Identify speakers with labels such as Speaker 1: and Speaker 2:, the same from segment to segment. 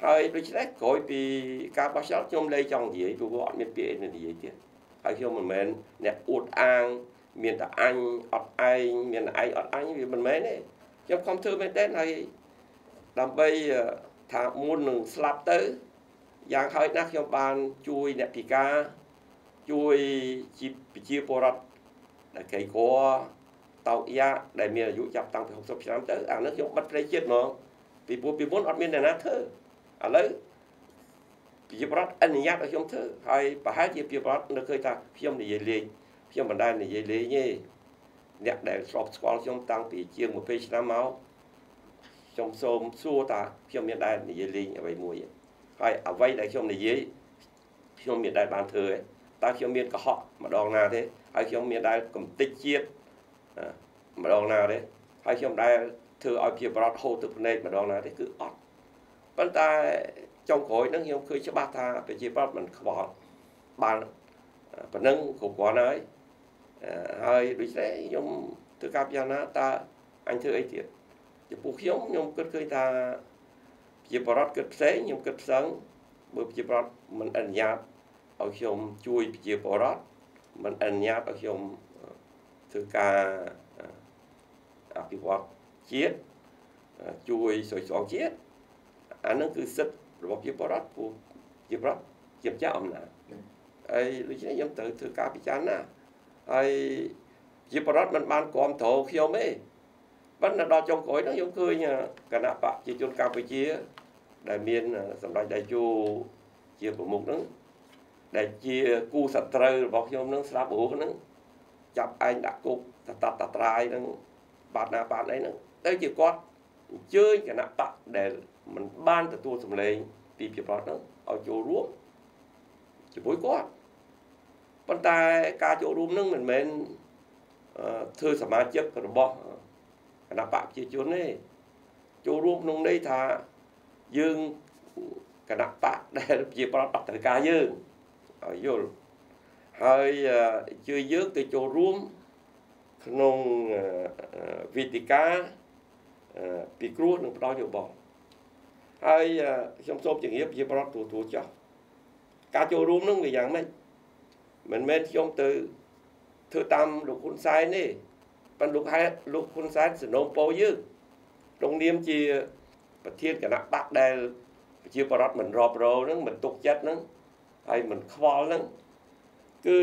Speaker 1: ហើយដូច្នេះក្រោយពីការបោះឆ្នោតខ្ញុំលែងចង់និយាយព្រោះអត់មានពាក្យនិយាយទៀតហើយខ្ញុំមិនមែនអ្នកអួតអាងមានតែអញអត់ឯងមានតែឯងអត់អញវាមិនមែនទេខ្ញុំខំធ្វើមែនទេហើយដើម្បីថាមុននឹងស្លាប់ទៅយ៉ាងហោចណាស់ខ្ញុំបានជួយអ្នកពិការជួយប្រជាពលរដ្ឋដែលក្រីក្រតោកយ៉ាដែលមានអាយុចាប់តាំងពី60ឆ្នាំទៅអានេះខ្ញុំបិទព្រៃជាតិហ្មងពីព្រោះពីមុនអត់មានអ្នកណាធ្វើឥឡូវប្រជាពលរដ្ឋអនុញ្ញាតឲ្យខ្ញុំធ្វើហើយប្រហែលជាប្រជាពលរដ្ឋនៅឃើញថាខ្ញុំនិយាយលេងខ្ញុំមិនដែលនិយាយលេងទេអ្នកដែលស្របស្គាល់ខ្ញុំតាំងពីជាង20ឆ្នាំមកខ្ញុំសូមសួរថាខ្ញុំមានដែលនិយាយលេងអ្វីមួយហើយអ្វីដែលខ្ញុំនិយាយខ្ញុំមានដែលបានធ្វើទេតើខ្ញុំមានកុហកម្ដងណាទេហើយខ្ញុំមានដែលកំតិចជាតិម្ដងណាទេហើយខ្ញុំដែលធ្វើឲ្យប្រជាពលរដ្ឋហូរទឹកភ្នែកម្ដងណាទេគឺអត់ប៉ុន្តែចុងក្រោយហ្នឹងខ្ញុំឃើញច្បាស់ថាប្រជាពលរដ្ឋមិនខ្វល់បានប៉ុណ្ណឹងគ្រប់គ្រាន់ហើយដូច្នេះខ្ញុំធ្វើការពិចារណាតើអញធ្វើអីទៀតចំពោះខ្ញុំគិតឃើញថាប្រជាពលរដ្ឋគិតផ្សេងខ្ញុំគិតផ្សឹងបើប្រជាពលរដ្ឋមិនអនុញ្ញាតឲ្យខ្ញុំជួយប្រជាពលរដ្ឋមិនអនុញ្ញាតឲ្យខ្ញុំធ្វើការអភិវឌ្ឍជាតិជួយស្រោចស្រង់ជាតិអានឹងគឺសិទ្ធិរបស់ប្រជាពលរដ្ឋពួកប្រជាពលរដ្ឋជាម្ចាស់អំណាចហើយដូច្នេះខ្ញុំត្រូវធ្វើការពិចារណាហើយប្រជាពលរដ្ឋមិនបានគ្រប់គ្រងខ្ញុំទេប៉ុន្តែដល់ចុងក្រោយហ្នឹងខ្ញុំឃើញគណៈបកប្រជាជនកម្ពុជាដែលមានសម្ដេចតេជោជាប្រមុខហ្នឹងដែលជាគូសត្រូវរបស់ខ្ញុំហ្នឹងស្លាប់រស់ហ្នឹងចាប់ឯងដាក់គុកតត្រាយហ្នឹងបាត់ណាបាត់អីហ្នឹងទៅជាគាត់អញ្ជើញគណៈបកដែលមិនបានទទួលសម្លេងពីប្រជាពលរដ្ឋហ្នឹងឲ្យចូលរួមជាមួយគាត់ប៉ុន្តែការចូលរួមហ្នឹងមិនមែនធ្វើសមាជិករបស់គណៈបកប្រជាជនទេចូលរួមក្នុងន័យថាយើងគណៈបកដែលប្រជាពលរដ្ឋអត់ត្រូវការយើងឲ្យយល់ហើយជួយយើងទៅចូលរួមក្នុងវេទិកាពីគ្រោះនឹងផ្ដល់យោបល់ហើយខ្ញុំសូមជម្រាបប្រជាពលរដ្ឋទូចោះការចូលរួមនឹងវាយ៉ាងម៉េចមិនមែនខ្ញុំទៅធ្វើតាមលោកហ៊ុនសែនទេប៉ុន្តែលោកហ៊ុនសែនសនំពោយើងក្នុងនាមជាប្រធានគណៈបកដែលប្រជាពលរដ្ឋមិនរាប់រយហ្នឹងមិនទុកចិត្តហ្នឹងហើយមិនខ្វល់ហ្នឹងគឺ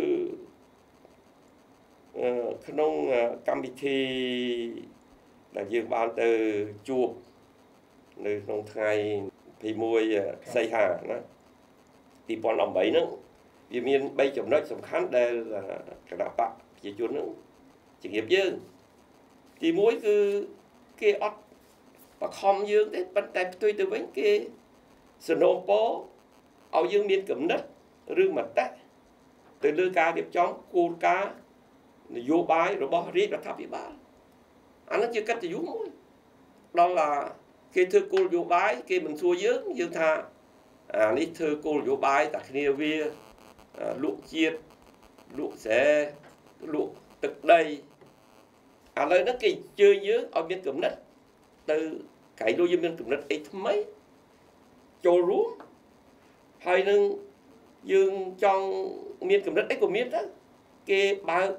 Speaker 1: ក្នុងកម្មវិធីដែលយើងបានទៅជួបនៅក្នុងថ្ងៃ21សីហាណា2018ហ្នឹងវាមាន3ចំណុចសំខាន់ដែលគណៈបកប្រជាជនហ្នឹងជំរាបយើងទី1គឺគេអត់បខំយើងទេប៉ុន្តែផ្ទុយទៅវិញគេសនំពោឲ្យយើងមានគំនិតឬមតិទៅលើការរៀបចំគោលការណ៍នយោបាយរបស់រាជរដ្ឋាភិបាលអានោះជាកិត្តិយសមួយដល់គេធ្វើគោលនយោបាយគេមិនសួរយើងថាអានេះធ្វើគោលនយោបាយតែគ្នាវាលក់ជាតិលក់ស្រែលក់ទឹកដីឥឡូវហ្នឹងគេជើញយើងឲ្យមានគំនិតទៅក្រៃលោកយើងមានគំនិតអីថ្មីចូលរួមហើយនឹងយើងចង់មានគំនិតអីក៏មានដែរគេបើក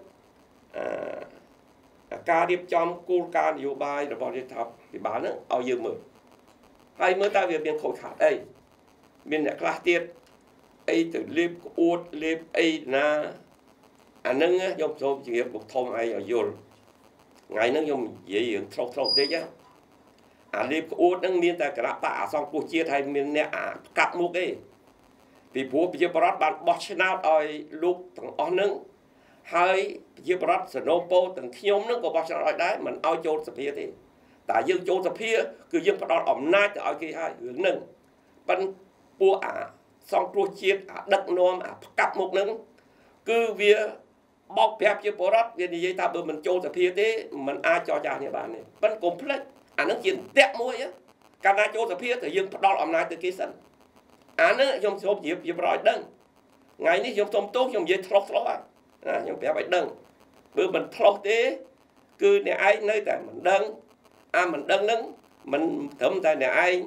Speaker 1: ការរៀបចំគោលការណ៍នយោបាយរបស់រដ្ឋាភិបាលហ្នឹងឲ្យយើងមើលហើយមើលតើវាមានខូចខាតអីមានអ្នកខ្លះទៀតអីទៅលេបក្អួតលេបអីណាអាហ្នឹងខ្ញុំសូមជម្រាបលោកធំឲ្យយល់ថ្ងៃហ្នឹងខ្ញុំនិយាយរឿងឆ្លុះបន្តិចអាលេបក្អួតហ្នឹងមានតែគណៈបកអាសង្គ្រោះជាតិហើយមានអ្នកផ្កាប់មុខទេពីព្រោះប្រជាពលរដ្ឋបានបោះឆ្នោតឲ្យលោកទាំងអស់ហ្នឹងហើយប្រជាពលរដ្ឋសនំពោទាំងខ្ញុំហ្នឹងក៏បោះឆ្នោតឲ្យដែរមិនឲ្យចូលសភាទេតែយើងចូលសភាគឺយើងផ្ដល់អំណាចទៅឲ្យគេហើយរឿងហ្នឹងប៉ិនពួកអាសង្គ្រោះជាតិអាដឹកនាំអាផ្កាប់មុខហ្នឹងគឺវាបោកប្រាប់ជាពលរដ្ឋវានិយាយថាបើមិនចូលសភាទេមិនអាចចរចាគ្នាបានទេប៉ិនកុំភ្លេចអាហ្នឹងជាតាក់មួយកាលណាចូលសភាទៅយើងផ្ដល់អំណាចទៅគេសិនអាហ្នឹងខ្ញុំសូមជម្រាបជាប្រយដឹងថ្ងៃនេះខ្ញុំសូមទោសខ្ញុំនិយាយឆ្លោះហើយណាខ្ញុំប្រាប់ឲ្យដឹងបើមិនឆ្លោះទេគឺអ្នកឯងនៅតែមិនដឹងមិនដឹងហ្នឹងមិនត្រឹមតែអ្នកឯង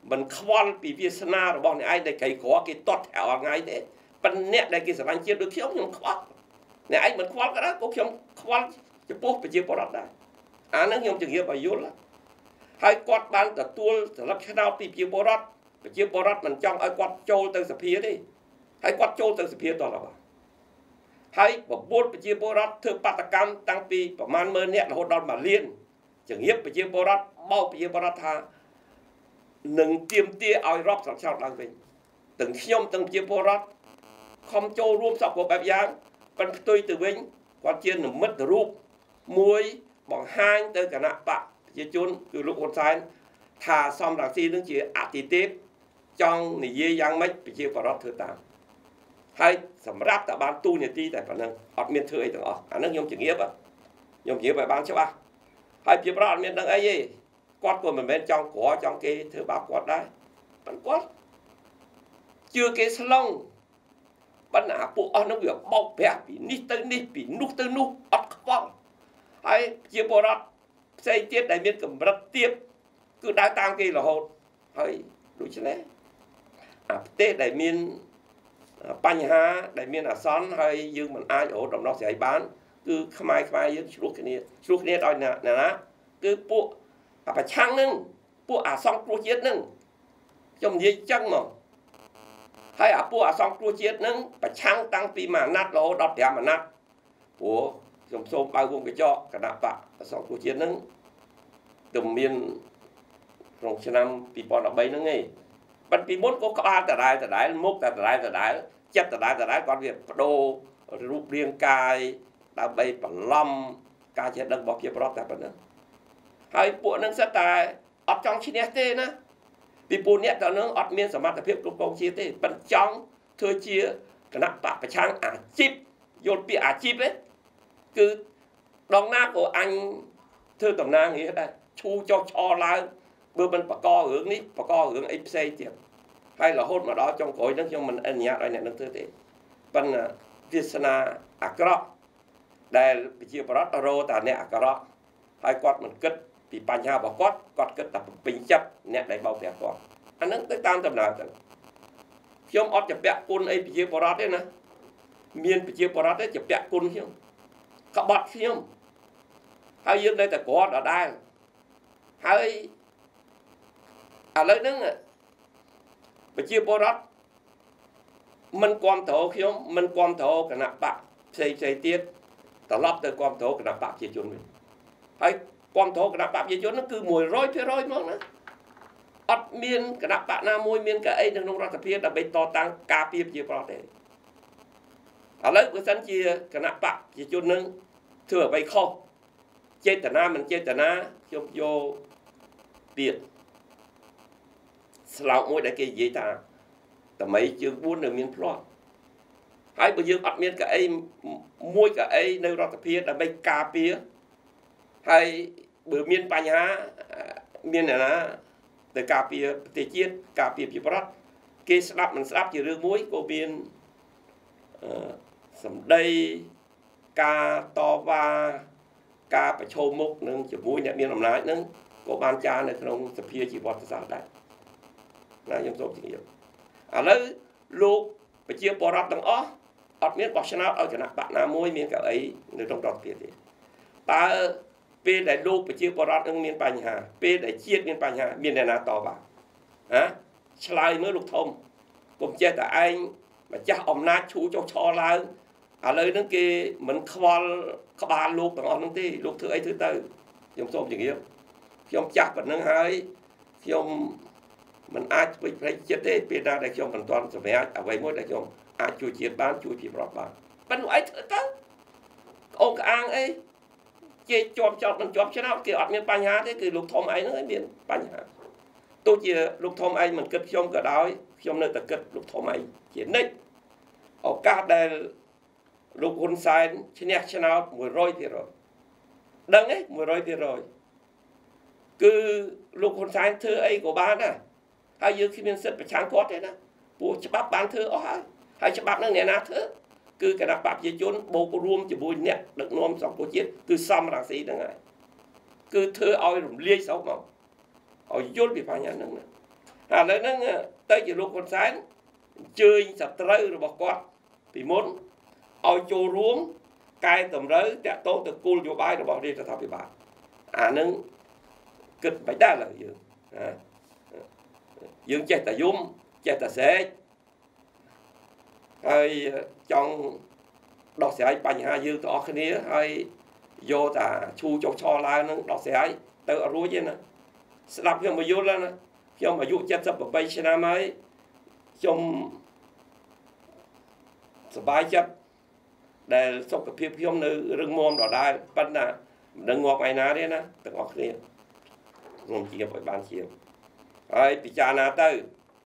Speaker 1: mình khoan bị việt na rồi bọn này ai để cái có cái tốt thẻo ngay thế bên nét đây cái sản phẩm chia được khiếu nhưng khoan này anh mình khoan cái đó có khiếu khoanจะปุ๊บไปเจียบรัดได้อันนั้นยมจึงเยียบอายุละให้กอดบ้านแต่ตัวสำหรับชาวปีเจียบรัดไปเจียบรัดมันจ้องไอ้กอดโจตั้งสเปียดิให้กอดโจตั้งสเปียต่อละบ่ให้บอกบูดไปเจียบรัดเธอปัตตกรรมตั้งปีประมาณเมื่อเนี่ยเราโดนมาเลี้ยนจึงเยียบไปเจียบรัดเบาไปเจียบรัดทาหนึ่งเตรียมเตี้ยเอารอบสองชาวดังไปตึงยมตึงเจียบรัดคอมโจรวมสอบกับแบบอย่างเป็นตุยตัวเองกอดเจียนหนึ่งมัดรูปมวยบอกห้างเตอร์กันนะปะเจ้าจุนคือลูกคนซ้ายทาซ้อมหลังซีนึงจีอาติเทปจ้องหนีเยี่ยงไม่ไปเชี่ยวปลอดเธอตามให้สำรับแต่บ้านตู้เนี่ยตีแต่ปนังอดเมียนเธอไอ้ต่างออกอันนั้นยมจึงเงียบอ่ะยมเงียบไปบ้านใช่ปะให้เชี่ยวปลอดเมียนดังไอ้ยี่กอดตัวมันเป็นจ้องขอจ้องเกเธอบ้ากอดได้มันกอดเชื่อเกสลองปัญหาพวกอันนั้นเบียบบอกแบบปีนี่ตึงนี่ปีนุกตึงนุกอดขวางไอ้เจียบรัดใส่เจี๊ยบได้เมียนกับรัดเตี้ยคือได้ตามกี่ละหดเฮ้ยดูใช่ไหมเต้ได้เมียนปัญหาได้เมียนซ้อนเฮ้ยยืมมันอายโอ้ดอกนอกเสียบ้านคือขมายยืมชุกนี้ตอนนี้นะคือพวกประชังนึงพวกซองครูเจี๊ยบนึงจมยี่จังมั้งให้พวกซองครูเจี๊ยบนึงประชังตั้งปีมานัดเราดอกแถมมานัดพวกสมส้มปลาวุ้งกระจอกกระดาษปะสองตัวเชียนนึงตุ่มเมียนโรงชนำปีปอนออกใบนึงไงปันปีมดก็กล้าแต่ได้มุกแต่ได้เจ็บแต่ได้ก่อนเรียนโดรูปเรียงกายดาวใบปั่นล้อมการเช็ดดังบอกเกี่ยวกับแต่ปันนั้นให้ปวดนึงสไตล์อดจ้องชิ้นเต้นะปีปูเนี่ยตอนนั้นอดเมียนสามารถแต่เพียบกลุ่มเชียเต้ปันจ้องเธอเชียกระดาษปะประชังอาชีพโยนปีอาชีพเลยคือดองหน้าcủa anh thưa tổng năng nghĩ đây chu cho lại bữa bên bà co hưởng ní bà co hưởng ít xây tiền hay là hôn mà đó trong cõi nó cho mình ăn nhạt đây này nó thưa thế bên Việt Nam Accra đây bị chia bớt euro tại nè Accra hai quạt mình cất bị bàn nhau bảo quạt cất tập bình chấp nè đây bao tiền quạt anh nó tới tam tầm nào tầm khi ông chụp bẹt côn ấy bị chia bớt đấy nè miền bị chia bớt đấy chụp bẹt côn không các bạn xem hay dương đây là có ở đây hay lấy đứng bây giờ bỏ ra mình quan thổ khi mình quan thổ cái nạp bạc xây tiết tập lắp từ quan thổ cái nạp bạc chia chuẩn mình hay quan thổ cái nạp bạc chia chuẩn nó cứ mùi rối mong nữa ắt miên cái nạp bạc na môi miên cái ấy đừng nông ra tập phía là bên to tăng cà phê chia bỏ đấy lấy bữa sáng chia cái nạp bạc chia chuẩn nâng thừa bay kho chơi tận na mình chơi tận na vô tiền sạo môi đại kia gì ta tầm mấy chương buôn được miền plot hai bữa dương ắt miền cả ấy môi cả ấy nơi đó tập phía là bay cà phê hay bữa miền Pành Hà miền này là từ cà phê từ chiết cà phê chỉ plot kia slap mình slap chỉ rương muối của miền sầm đây cà to và cà phải châu mốc nâng chỉ mũi nhẹ miên làm lái nâng có ban cha này không tập phía chỉ bọt sao đấy là giống giống chỉ nhiều lấy lúc phải chia bọt rắp đằng ó ọt miên bọt chân ở chỗ nào bạn nào môi miên cả ấy nơi trong trọt phía thì ta p đại lúc phải chia bọt rắp nâng miên Pành Hà p đại chiết miên Pành Hà miên này là to vào hả slide mới lục thông cùng chơi tại anh mà cha ông nát chú cho lại lấy nó kia mình khoan các bạn lúc bằng ông tí lúc thứ ấy thứ tư giống xôm chừng yếu khi ông chắc vẫn nâng hai khi ông mình ai phải chết thế bên ra để khi ông hoàn toàn sẽ phải ở vậy mỗi để khi ông ai chui chết bán chui chỉ bọt bán bên ấy thứ tư ông cả ăn ấy chơi chọn mình chọn cho nó kia ở miền Pành Hà thếคือ lục thom ấy nó miền Pành Hà tôi chỉ lục thom ấy mình cất khi ông cả đói khi ông nơi ta cất lục thom ấy chỉ nick ở các đâyลูกคนสายชนะชนะมวยร้อยที่ร้อยดังไงมวยร้อยที่ร้อยคือลูกคนสายเธอไอ้củaบ้านน่ะให้ยืมที่มันเสร็จไปช้างคอดเลยนะปูฉบับบ้านเธออ๋อให้ฉบับนั่งเนี่ยนะเธอคือกระดาษปากจะจนโบกรวมจะบุญเนี่ยดึกนวมสองโคจิตคือซ้ำหลังสีนั่งไงคือเธอเอาหลุมเลี้ยเสาเมาเอาโยนไปพายนั่งน่ะឥឡូវហ្នឹងទៅជាលោកហ៊ុនសែនអញ្ជើញសត្រូវរបស់គាត់ពីមុនឲ្យចូលរួមកែតម្រូវតាក់ទងទៅគោលនយោបាយរបស់រាជរដ្ឋាភិបាលអាហ្នឹងគិតមិនដែរឡើយយើងចេះតែយំចេះតែស្រែកហើយចង់ដោះស្រាយបញ្ហាយើងទាំងអស់គ្នាហើយយកតាឈូចុកឆឡើងហ្នឹងដោះស្រាយទៅអត់រួចទេណាស្ដាប់ខ្ញុំមកយល់แล้วណាខ្ញុំអាយុ78ឆ្នាំហើយខ្ញុំសប្បាយចិត្តដែលសុខភាពខ្ញុំនៅរឹងមាំដដែលប៉ុន្តែមិនដឹងងាប់ថ្ងៃណាទេណាទាំងអស់គ្នាខ្ញុំជៀបឲ្យបានជាងហើយពិចារណាទៅ